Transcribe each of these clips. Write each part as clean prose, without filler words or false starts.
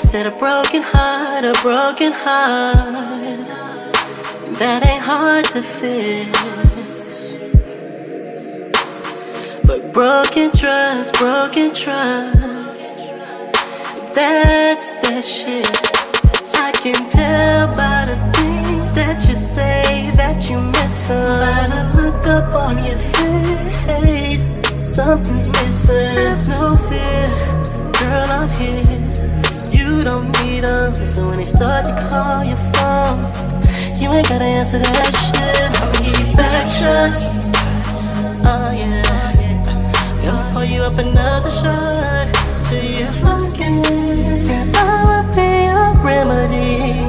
said a broken heart, that ain't hard to fix. But broken trust, that's that shit. I can tell by the things that you say that you miss her. By the look up on your face, something's missing. Have no fear, girl, I'm here. You don't need them, so when they start to call your phone, you ain't gotta answer that shit. I'll give back trust. Oh yeah, I'ma pour you up another shot till you forget. And I'll be your remedy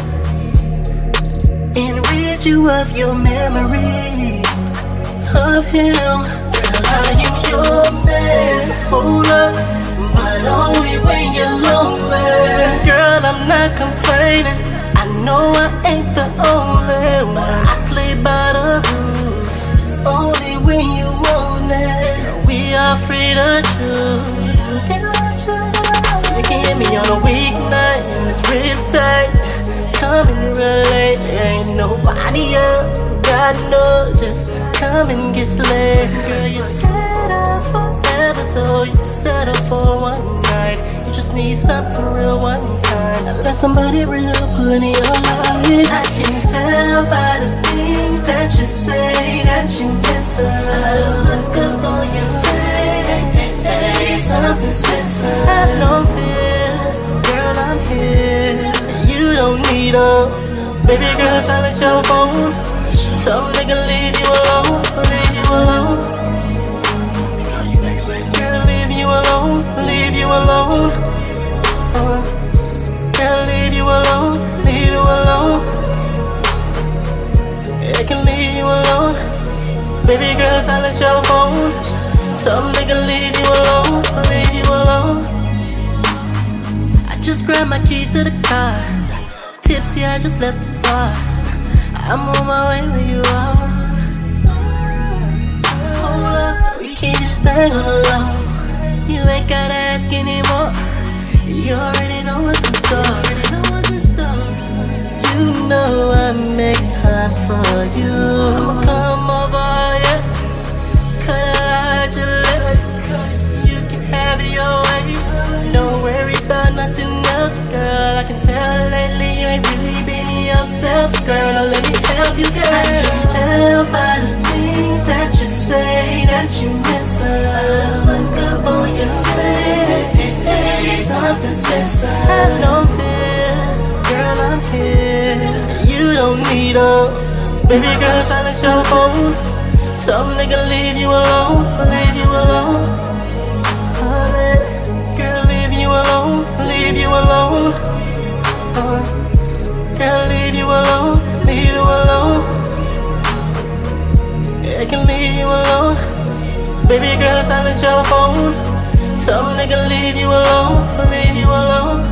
and rid you of your memories of him. Girl, I am your man. Hold up, but only when you're lonely. Girl, I'm not complaining. I know I ain't the only one. I play by the rules. It's only when you want it. We are free to choose. You can hit me on a weeknight and it's real tight. Come and relate, ain't nobody else. God knows, just come and get slayed. Girl, you're scared of forever, so you settle for one night. You just need something real one time. Now let somebody real put in your life. I can tell by the things that you say that you miss her. I look up on your face, something's missing. Have no fear, girl, I'm here. You don't need them. Baby girl, silence your phone. Some nigga leave you alone, leave you alone. Girl, leave you alone, leave you alone. Girl, leave you alone, leave you alone. I can leave you alone. Baby girl, silence your phone. Some nigga leave you alone, leave you alone. I just grabbed my keys to the car. Tipsy, I just left the bar. I'm on my way where you are. Hold up, we keep this thing on the low. You ain't gotta ask anymore. You already know what's in store. You know I make time for you. I'ma come over, yeah. Cut out your lip. You can have your way. Don't worry about nothing else, girl. I can tell lately you ain't really been yourself, girl. Now let me help you, girl. I can tell by the things that you say that you miss her. Look up on your face, something's missing. Have no fear, girl, I'm here. You don't need them. Baby girl, silence your phone. Some nigga leave you alone, leave you alone. Girl, leave you alone, leave you alone. Girl, leave you alone, leave you alone. I can leave you alone. Baby girl, silence your phone. Some nigga leave you alone, leave you alone.